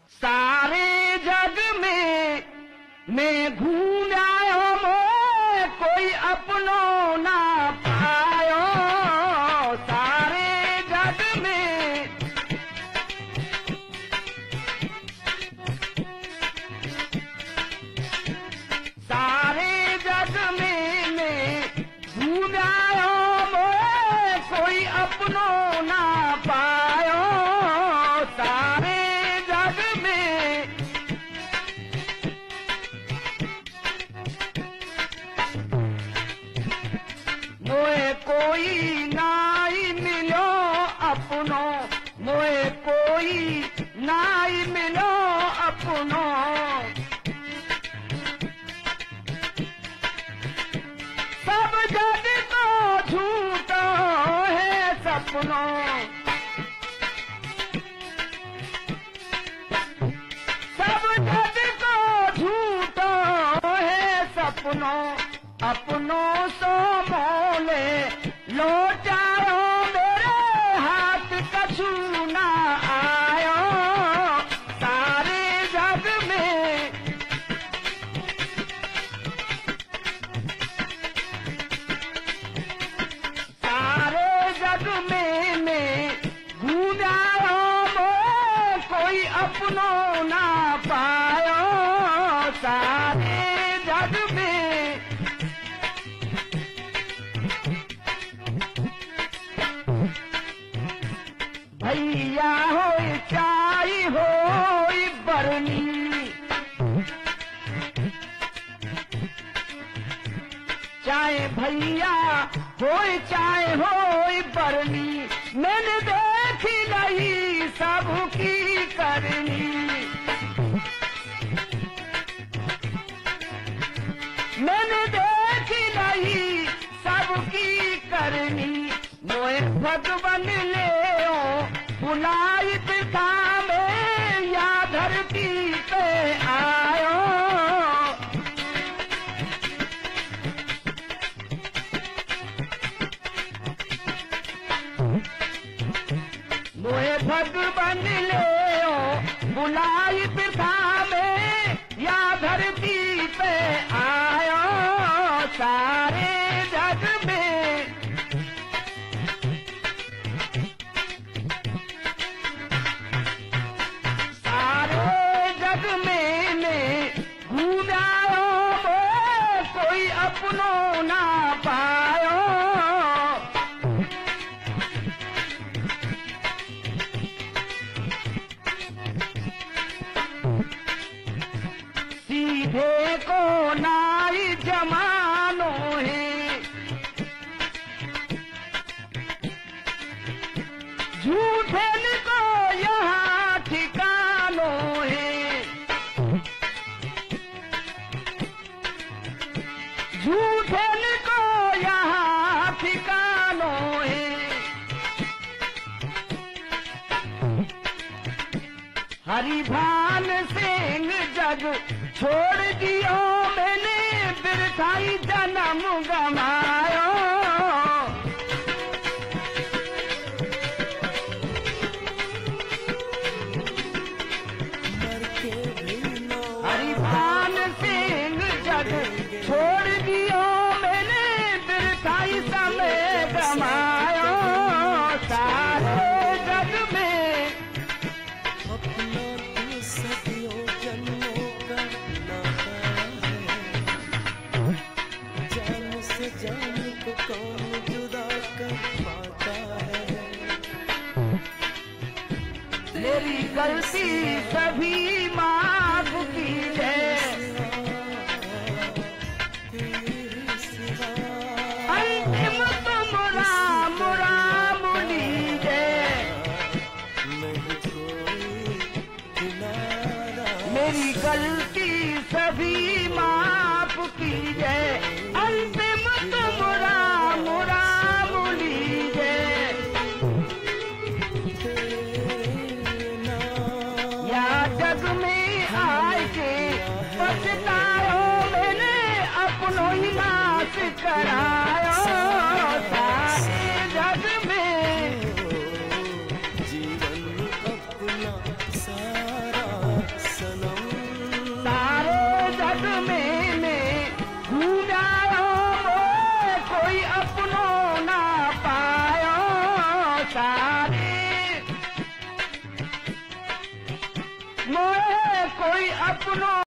सारे जग में मैं घूम आयो मोए कोई अपनो ना पायो। सारे जग में सारे जग में मैं घूम आयो मोए कोई अपनो ना पायो। सारे जग में मोए कोई नाई मिलो अपनो, मोए कोई नाई मिलो अपनो। सब जग तो झूठो है सपनो, सब जग को झूठो है सपनो। अपनों सो मोले लौटायो मेरे हाथ कछु ना आयो। सारे जग में सारे जग में मैं घूम आयो मोए कोई अपनों ना पायो। सारे जग में भैया हो चाई हो बरनी, चाहे भैया हो चाहे हो बरनी। मैंने देखी नहीं सबकी करनी, मैंने देखी नहीं सबकी करनी। मोए भगवन ले बुलाई पिता में या धरती पे आयो। मोए भगवन ले बुलाई पिता में या धरती पे आयो। सारे जग में घूम आयो मोए कोई अपनो ना पायो। सीधे को नाई जमानो है, झूठे को यहाँ ठिकानो है। झूठे को यहाँ ठिकानो है। हरिभान सिंह जग छोड़ दियो मैंने बिरथाई जन्म गमायो। हरिभान सिंह जग छोड़ दियो मैंने बिरथाई समय गमायो। सारे जग में अपना तू सदियों जन्मों का नाता है। जान से जान को कौन जुदा कर पाता है। मेरी गलती सभी माफ कीजिए। अंतिम तुम राम राम लीजिए। मेरी गलती सभी माफ कीजिए। अंतिम तुम राम राम लीजिए। या जग में आए के पछतायो मैंने अपनो ही नाश करायो। सारे जग में जीवन अपना सारा मैंने घूमायो मोए कोई अपनो ना पायो सारे मोए कोई अपनो